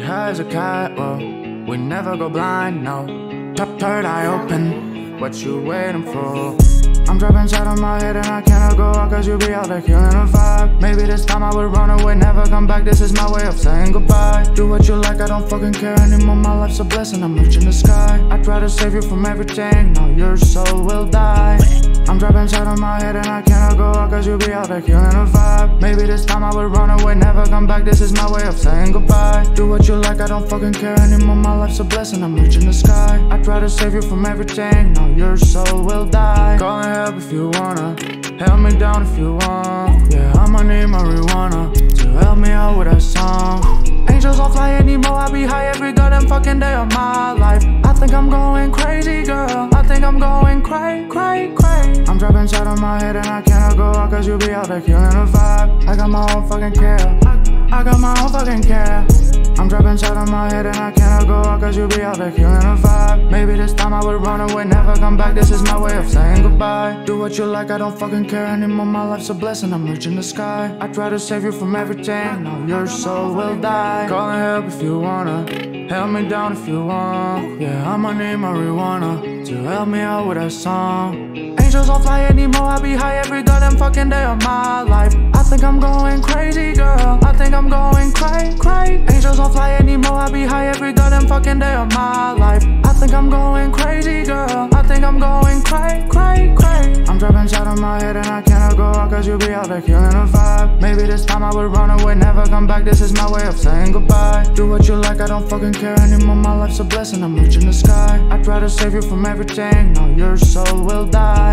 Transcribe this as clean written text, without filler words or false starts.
high as a kite, whoa. We never go blind, no. Third eye open, what you waiting for? I'm trapped inside of my head and I cannot go out, cause you be out there killing a vibe. Maybe this time I would run away, never come back. This is my way of saying goodbye. Do what you like, I don't fucking care anymore. My life's a blessing, I'm reaching the sky. I try to save you from everything, now your soul will die. I'm trapped inside of my head and I cannot go out, cause you be out there killing a vibe. Maybe this time I would run away, never come back. This is my way of saying goodbye. Do what you like, I don't fucking care anymore. My life's a blessing, I'm reaching the sky. I try to save you from everything, now your soul will die. Calling help if you wanna, help me down if you want. Yeah, I'ma need marijuana to help me out with that song. Angels don't fly anymore, I be high every goddamn fucking day of my life. I think I'm going crazy, girl, I think I'm going cray, cray, cray. I'm trapped inside of my head and I cannot go out, cause you be out there killing a vibe. I got my own fucking care, I got my own fucking care. I'm trapped inside of my head and I cannot go out, cause you be out there killing a vibe. Maybe this time I would run away, never come back. This is my way of saying goodbye. Do what you like, I don't fucking care anymore. My life's a blessing, I'm reaching the sky. I try to save you from everything, now your soul will die. Calling help if you wanna, help me down if you want. Yeah, I'ma need marijuana to help me out with that song. Angels don't fly anymore, I be high every goddamn fucking day of my life. I think I'm going crazy, girl, I think I'm going cray, cray. Angels don't fly anymore, I be high every goddamn fucking day of my life. I think I'm going crazy, girl, I think I'm going cray, cray, cray. I'm trapped inside of my head and I cannot go out, cause you be out there killing a vibe. Maybe this time I would run away, never come back. This is my way of saying goodbye. Do what you like, I don't fucking care anymore. My life's a blessing, I'm reaching the sky. I try to save you from everything, now your soul will die.